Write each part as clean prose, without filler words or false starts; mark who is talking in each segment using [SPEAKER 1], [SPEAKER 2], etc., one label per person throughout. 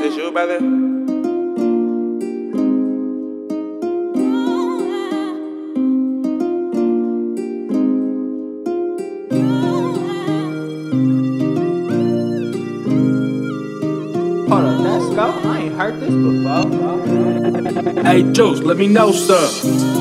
[SPEAKER 1] This you, brother?
[SPEAKER 2] Hold up, let's go. I ain't heard this before.
[SPEAKER 3] Hey, Juice, let me know, sir.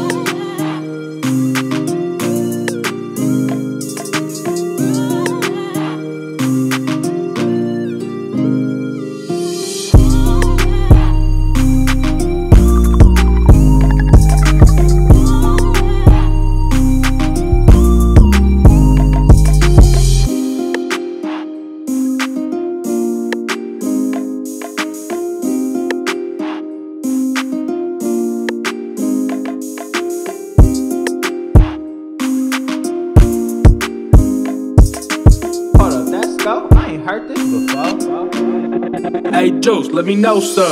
[SPEAKER 2] Hold up, let's go. I ain't heard this before.
[SPEAKER 3] Hey, Juice, let me know, sir.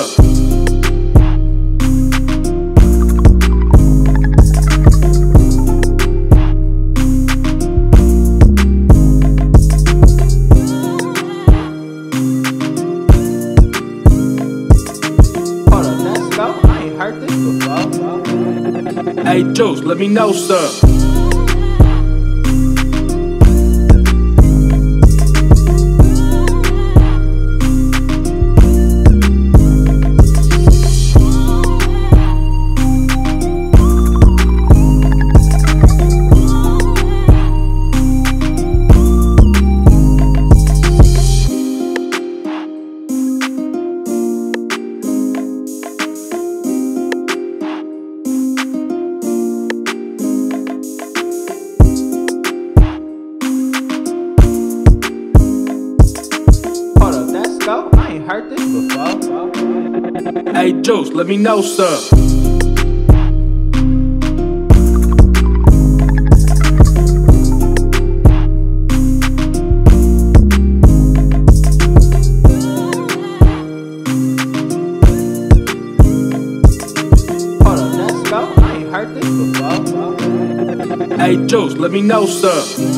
[SPEAKER 2] Hold up, let's go. I ain't heard this before.
[SPEAKER 3] Hey, Juice, let me know, sir.
[SPEAKER 2] Hold up, let's go. I ain't heard this before.
[SPEAKER 3] Hey, Juice, let me know, sir.
[SPEAKER 2] Hold up, let's go. I ain't heard this before.
[SPEAKER 3] Hey, Juice, let me know, sir.